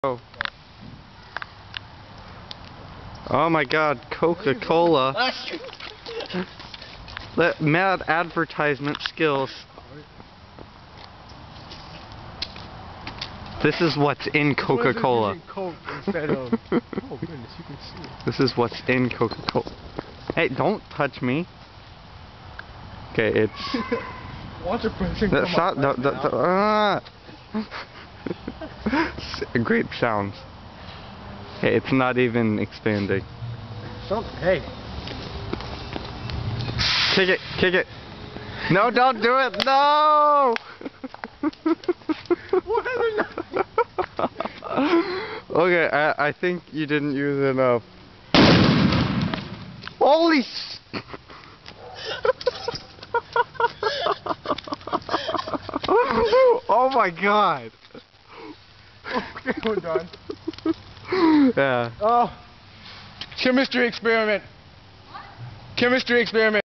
Oh. Oh my god, Coca-Cola. Mad advertisement skills. This is what's in Coca-Cola. Coke instead of... Oh goodness, you can see it. This is what's in Coca-Cola. Hey, don't touch me. Okay, it's... Watch your pressing come up. Great sounds. Hey, it's not even expanding. Hey. Kick it, kick it. No, don't do it. No. Okay, I think you didn't use enough. Holy Oh my god. Okay, we're done. Yeah. Oh. Chemistry experiment. Chemistry experiment.